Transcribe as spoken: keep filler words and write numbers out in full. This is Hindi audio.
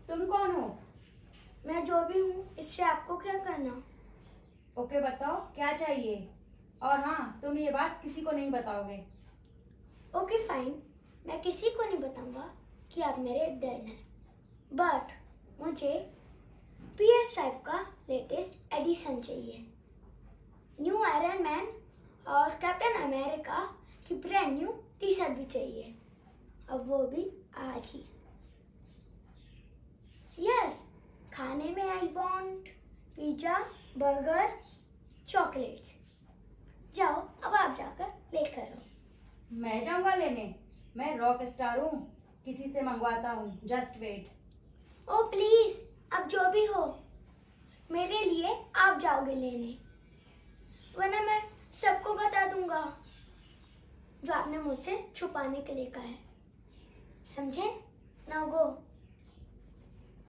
तुम कौन हो? मैं जो भी हूँ, इससे आपको क्या करना? ओके, बताओ क्या चाहिए। और हाँ, तुम ये बात किसी को नहीं बताओगे। ओके फाइन, मैं किसी को नहीं बताऊंगा कि आप मेरे डैड हैं। बट मुझे पी एस फाइव का लेटेस्ट एडिशन चाहिए। न्यू आयरन मैन और कैप्टन अमेरिका की ब्रांड न्यू टी शर्ट भी चाहिए, और वो भी आज ही। यस, खाने में I want pizza, burger, chocolate. जाओ, अब आप जाकर लेकर आओ। मैं जाऊंगा लेने? मैं रॉक स्टार हूँ, किसी से मंगवाता हूँ। Just wait. ओ प्लीज, अब जो भी हो, मेरे लिए आप जाओगे लेने, वरना मैं सबको बता दूंगा जो आपने मुझसे छुपाने के लिए कहा है। समझे? नाउ गो।